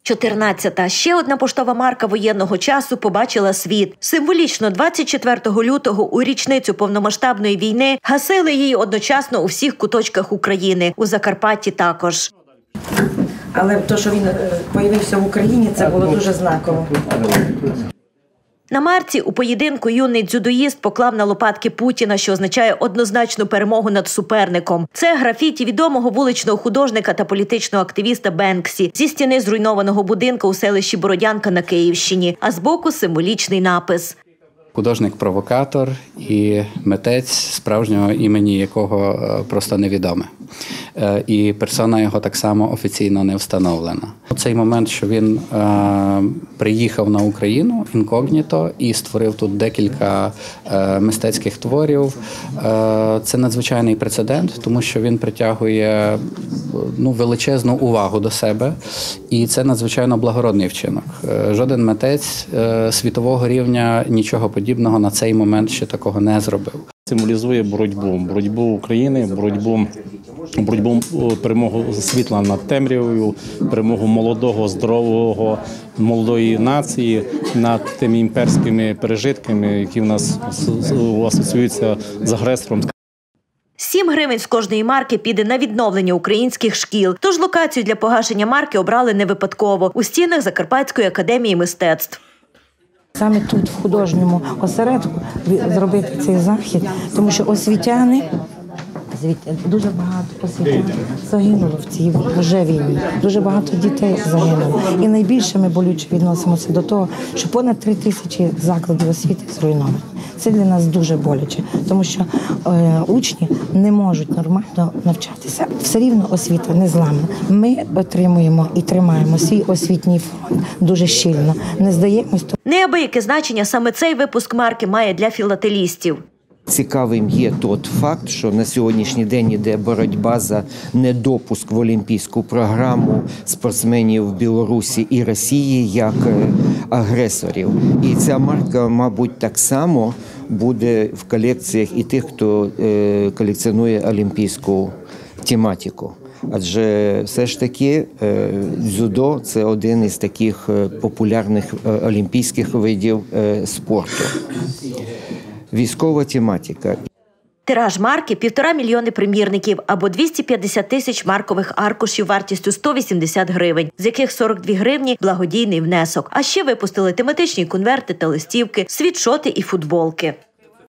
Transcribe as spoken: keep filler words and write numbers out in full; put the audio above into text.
чотирнадцята. Ще одна поштова марка воєнного часу побачила світ. Символічно двадцять четвертого лютого у річницю повномасштабної війни гасили її одночасно у всіх куточках України, у Закарпатті також. Але те, що він з'явився в Україні, це було дуже знаково. На марці у поєдинку юний дзюдоїст поклав на лопатки Путіна, що означає однозначну перемогу над суперником. Це графіті відомого вуличного художника та політичного активіста Бенксі зі стіни зруйнованого будинку у селищі Бородянка на Київщині, а збоку символічний напис. Художник-провокатор і митець, справжнього імені якого просто невідоме. І персона його так само офіційно не встановлена. У цей момент, що він е, приїхав на Україну інкогніто і створив тут декілька е, мистецьких творів, е, це надзвичайний прецедент, тому що він притягує ну, величезну увагу до себе, і це надзвичайно благородний вчинок. Е, жоден митець е, світового рівня нічого подібного на цей момент ще такого не зробив. Символізує боротьбу, боротьбу України, боротьбу, боротьбу перемогу світла над темрявою, перемогу молодого, здорового, молодої нації над тими імперськими пережитками, які в нас асоціюються з агресором. Сім гривень з кожної марки піде на відновлення українських шкіл. Тож локацію для погашення марки обрали не випадково – у стінах Закарпатської академії мистецтв. Саме тут, в художньому осередку, зробити цей захід, тому що освітяни, дуже багато освітян загинуло в цій вже війні, дуже багато дітей загинуло. І найбільше ми болюче відносимося до того, що понад три тисячі закладів освіти зруйновані. Це для нас дуже боляче, тому що е, учні не можуть нормально навчатися. Все рівно освіта не зламна. Ми отримуємо і тримаємо свій освітній фонд дуже щільно. Не здаємось. Неабияке значення саме цей випуск марки має для філателістів. Цікавим є той факт, що на сьогоднішній день йде боротьба за недопуск в олімпійську програму спортсменів Білорусі і Росії як агресорів. І ця марка, мабуть, так само буде в колекціях і тих, хто колекціонує олімпійську тематику. Адже все ж таки дзюдо – це один із таких популярних олімпійських видів спорту. Військова тематика. Тираж марки – півтора мільйони примірників або двісті п'ятдесят тисяч маркових аркушів вартістю сто вісімдесят гривень, з яких сорок дві гривні – благодійний внесок. А ще випустили тематичні конверти та листівки, світшоти і футболки.